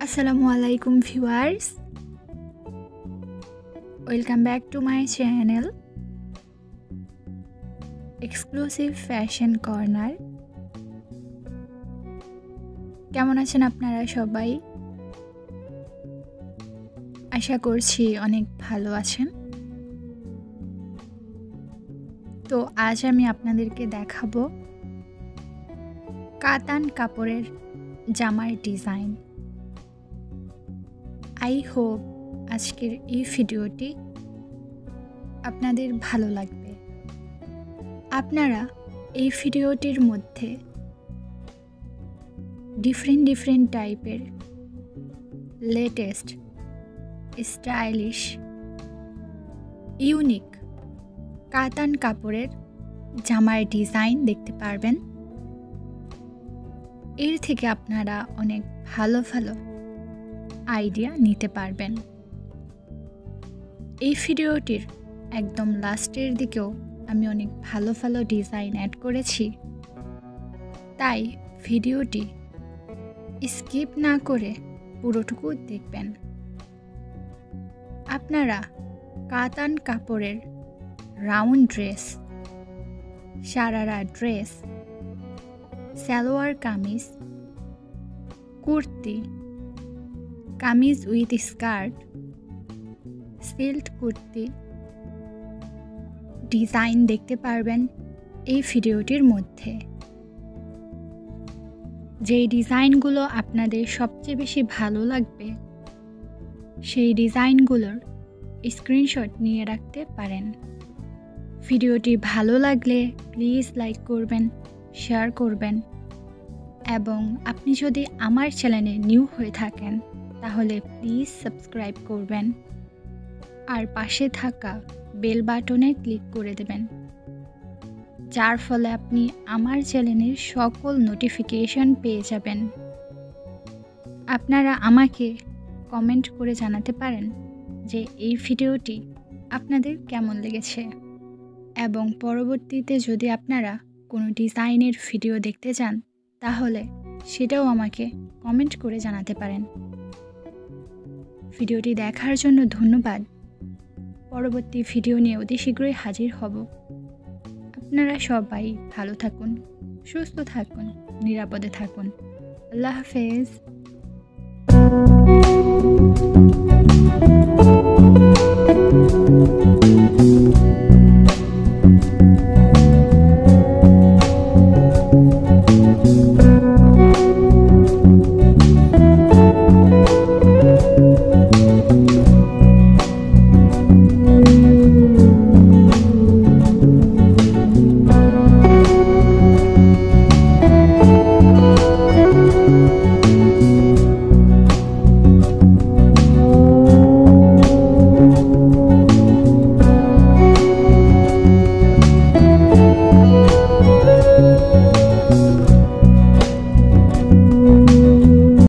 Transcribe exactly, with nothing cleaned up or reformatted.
আসসালামু আলাইকুম viewers, welcome back to my channel exclusive fashion corner. কেমন আছেন আপনারা সবাই? আশা করছি অনেক ভালো আছেন। তো আজ আমি আপনাদেরকে দেখাবো কাতান কাপড়ের জামার ডিজাইন। আই হোপ আজকের এই ভিডিওটি আপনাদের ভালো লাগবে। আপনারা এই ভিডিওটির মধ্যে ডিফারেন্ট ডিফারেন্ট টাইপের লেটেস্ট, স্টাইলিশ, ইউনিক কাতান কাপড়ের জামার ডিজাইন দেখতে পারবেন। এর থেকে আপনারা অনেক ভালো ভালো আইডিয়া নিতে পারবেন। এই ভিডিওটির একদম লাস্টের দিকেও আমি অনেক ভালো ভালো ডিজাইন অ্যাড করেছি, তাই ভিডিওটি স্কিপ না করে পুরোটুকু দেখবেন। আপনারা কাতান কাপড়ের round dress, sharara dress, salwar kameez, kurti, kameez with skirt, silk kurti design দেখতে পারবেন এই ভিডিওটির মধ্যে। যেই ডিজাইনগুলো আপনাদের সবচেয়ে বেশি ভালো লাগবে সেই ডিজাইনগুলোর স্ক্রিনশট নিয়ে রাখতে পারেন। ভিডিওটি ভালো লাগলে প্লিজ লাইক করবেন, শেয়ার করবেন, এবং আপনি যদি আমার চ্যানেলে নিউ হয়ে থাকেন তাহলে প্লিজ সাবস্ক্রাইব করবেন আর পাশে থাকা বেল বাটনে ক্লিক করে দেবেন, যার ফলে আপনি আমার চ্যানেলের সকল নোটিফিকেশন পেয়ে যাবেন। আপনারা আমাকে কমেন্ট করে জানাতে পারেন যে এই ভিডিওটি আপনাদের কেমন লেগেছে, এবং পরবর্তীতে যদি আপনারা কোনো ডিজাইনের ভিডিও দেখতে চান তাহলে সেটাও আমাকে কমেন্ট করে জানাতে পারেন। ভিডিওটি দেখার জন্য ধন্যবাদ। পরবর্তী ভিডিও নিয়ে অতি শীঘ্রই হাজির হব। আপনারা সবাই ভালো থাকুন, সুস্থ থাকুন, নিরাপদে থাকুন। আল্লাহ হাফেজ।